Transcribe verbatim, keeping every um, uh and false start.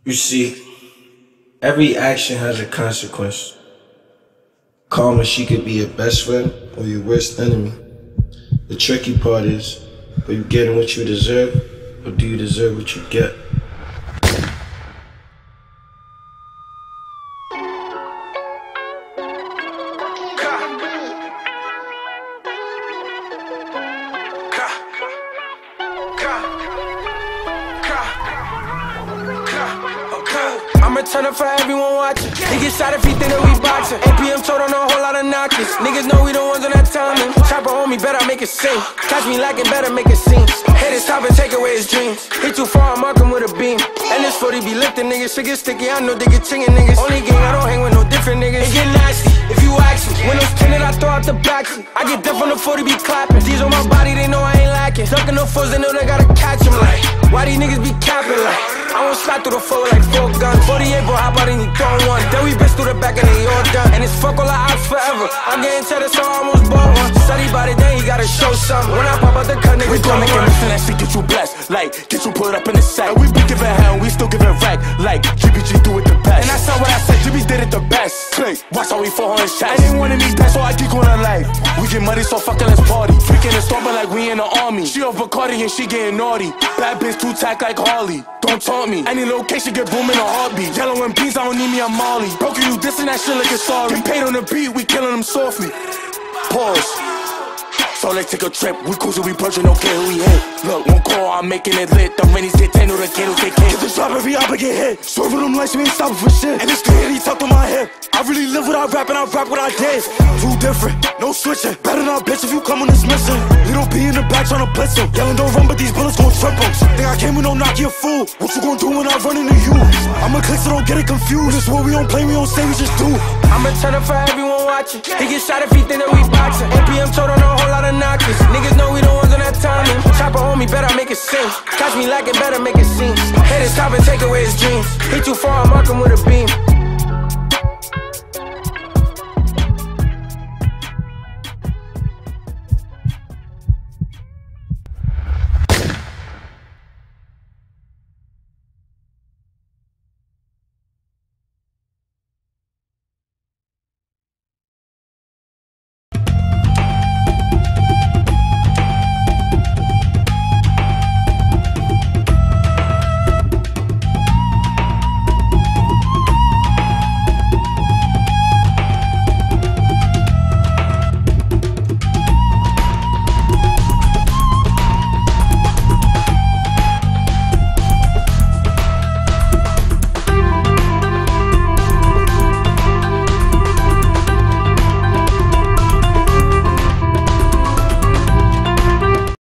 You see, every action has a consequence. Karma, she could be your best friend or your worst enemy. The tricky part is, are you getting what you deserve, or do you deserve what you get? I'ma turn up for everyone watching. He get shot if he think that we boxing. A P M told on a whole lot of knockers. Niggas know we the ones on that timing. Chopper on me, better make it sing. Catch me lackin, better make it sing. Hit his top and take away his dreams. He too far, I mark him with a beam. And this forty be lifting niggas. Shit get sticky, I know they get chingin niggas. Only gang, I don't hang with no different niggas. It get nasty, if you ask me. Windows tinted, I throw out the backseat. I get deaf on the forty, be clapping. These on my body, they know I ain't lacking. Ducking the foes, they know they gotta catch him like. Why these niggas be capping like? I won't slide through the floor like four guns. forty-eight, bro, hop out and he throwing one. Then we bitch through the back and they all done. And it's fuck all the ops forever. I'm getting cheddar, so I almost bought one. Study about it, then he gotta show something. When I pop out the cut, niggas we gon' make it listen, that shit get you blessed. Like, get you put up in the sack. And we be giving hell, we still giving rack. Like, G B G do it the best. And that's not what I said, G B did it the best. Click, watch how we fall on his chest. I ain't wanting me dead, so I keep going on life. We get money, so fucking let's party. Freaking and stomping like we in the army. She off Bacardi and she getting naughty. Bad bitch too tack like Harley. Don't taunt me. Any location get boom in a heartbeat. Yellow and beans, I don't need me a Molly. Broken you dissing that shit like it's sorry. Get paid on the beat, we killing them softly. Pause. So let's take a trip. We cruising, we purging, don't care who we hit. Look, one call, I'm making it lit. The rainies get ten, or the candles get hit. Get the drop, every oppa get hit. Serving them lights, we ain't stopping for shit. And it's clear, he tucked on my hip. I really live what I rap, and I rap what I did. Too different, no switching. Better not bitch if you come on this mission. Little B in the back tryna blitz him. Yelling don't run, but these bullets gon' trip him. Think I came with no knock, you a fool. What you gon' do when I run into you? I'ma click so don't get it confused. This what we don't play, we don't say, we just do. I'ma turn up for everyone watching. He get shot if he think that we boxing. A P M told on a whole lot of knockers. Niggas know we the ones on that timing. Chopper on me, better make it sing. Catch me lackin, better make it sing. Hit his top and take away his dreams. He too far, I mark him with a beam.